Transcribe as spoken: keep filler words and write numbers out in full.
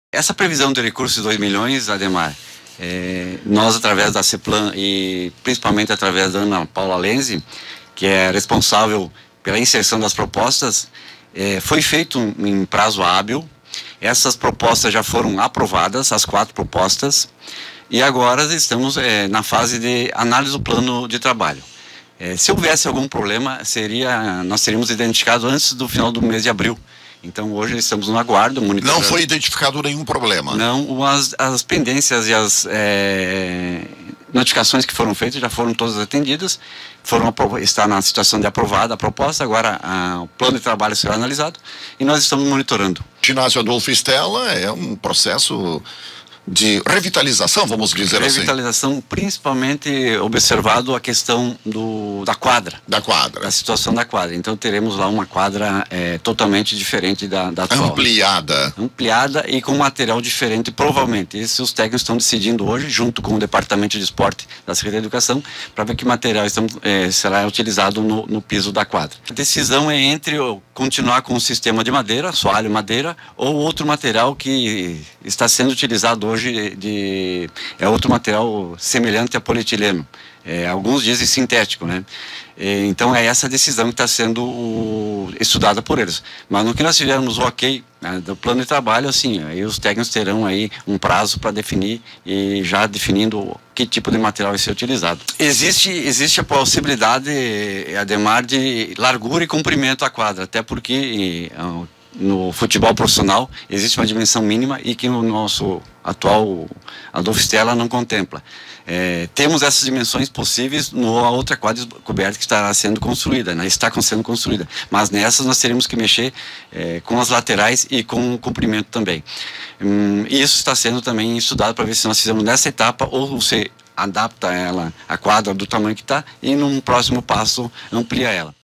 Essa previsão de recursos de dois milhões, Ademar, é, nós através da CEPLAN e principalmente através da Ana Paula Lenzi, que é responsável pela inserção das propostas, é, foi feito em prazo hábil. Essas propostas já foram aprovadas, as quatro propostas, e agora estamos é, na fase de análise do plano de trabalho. É, se houvesse algum problema, seria, nós teríamos identificado antes do final do mês de abril. Então hoje estamos no aguardo. Não foi identificado nenhum problema? Não, as, as pendências e as é, notificações que foram feitas já foram todas atendidas, foram, está na situação de aprovada a proposta, agora a, o plano de trabalho será analisado e nós estamos monitorando. Ginásio Adolfo Stella é um processo de revitalização, vamos dizer revitalização, assim. Revitalização, principalmente observado a questão do, da quadra. Da quadra. Da situação da quadra. Então teremos lá uma quadra é, totalmente diferente da, da atual. Ampliada. Ampliada e com material diferente, provavelmente. Isso os técnicos estão decidindo hoje, junto com o Departamento de Esporte da Secretaria de Educação, para ver que material estão, é, será utilizado no, no piso da quadra. A decisão é entre continuar com o sistema de madeira, soalho madeira, ou outro material que está sendo utilizado hoje De, de, é outro material semelhante a polietileno, é, alguns dizem sintético, né? E, então é essa decisão que está sendo o, estudada por eles. Mas no que nós tivermos o ok, né, do plano de trabalho, assim, aí os técnicos terão aí um prazo para definir e já definindo que tipo de material vai ser utilizado. Existe, existe a possibilidade, Ademar, de largura e comprimento da quadra, até porque e, no futebol profissional existe uma dimensão mínima e que o nosso atual Adolfo Stella não contempla. É, temos essas dimensões possíveis na outra quadra coberta que estará sendo construída, né? Está sendo construída, mas nessas nós teremos que mexer é, com as laterais e com o comprimento também. Hum, e isso está sendo também estudado para ver se nós fizemos nessa etapa ou se adapta ela, a quadra do tamanho que está, e num próximo passo amplia ela.